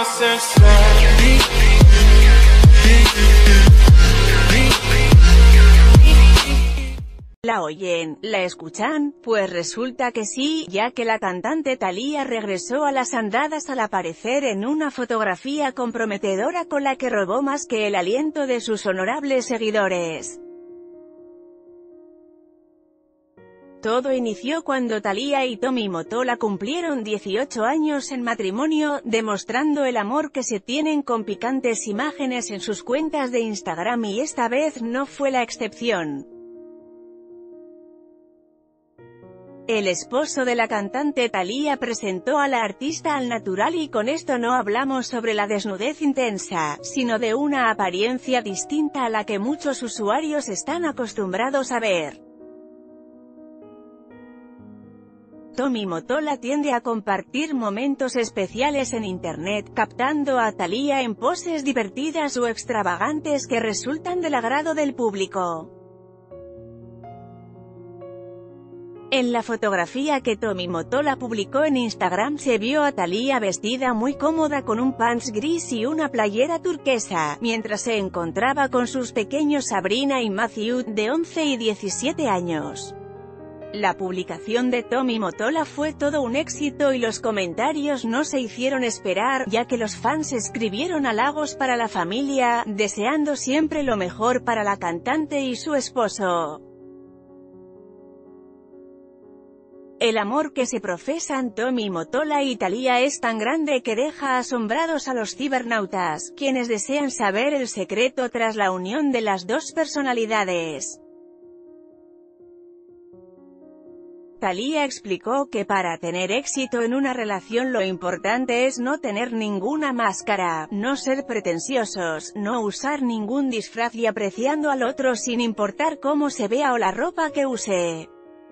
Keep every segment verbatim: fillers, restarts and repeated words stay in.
¿La oyen? ¿La escuchan? Pues resulta que sí, ya que la cantante Thalía regresó a las andadas al aparecer en una fotografía comprometedora con la que robó más que el aliento de sus honorables seguidores. Todo inició cuando Thalía y Tommy Mottola cumplieron dieciocho años en matrimonio, demostrando el amor que se tienen con picantes imágenes en sus cuentas de Instagram, y esta vez no fue la excepción. El esposo de la cantante Thalía presentó a la artista al natural, y con esto no hablamos sobre la desnudez intensa, sino de una apariencia distinta a la que muchos usuarios están acostumbrados a ver. Tommy Mottola tiende a compartir momentos especiales en internet, captando a Thalía en poses divertidas o extravagantes que resultan del agrado del público. En la fotografía que Tommy Mottola publicó en Instagram se vio a Thalía vestida muy cómoda con un pants gris y una playera turquesa, mientras se encontraba con sus pequeños Sabrina y Matthew, de once y diecisiete años. La publicación de Tommy Mottola fue todo un éxito y los comentarios no se hicieron esperar, ya que los fans escribieron halagos para la familia, deseando siempre lo mejor para la cantante y su esposo. El amor que se profesan Tommy Mottola y Thalía es tan grande que deja asombrados a los cibernautas, quienes desean saber el secreto tras la unión de las dos personalidades. Thalía explicó que para tener éxito en una relación lo importante es no tener ninguna máscara, no ser pretenciosos, no usar ningún disfraz y apreciando al otro sin importar cómo se vea o la ropa que use.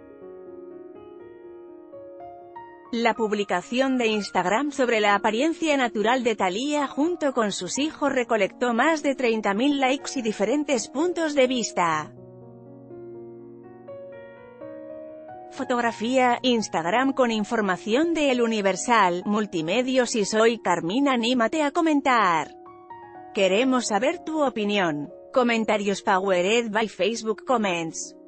La publicación de Instagram sobre la apariencia natural de Thalía junto con sus hijos recolectó más de treinta mil likes y diferentes puntos de vista. Fotografía, Instagram con información de El Universal, Multimedios y soy Carmín. Anímate a comentar. Queremos saber tu opinión. Comentarios powered by Facebook Comments.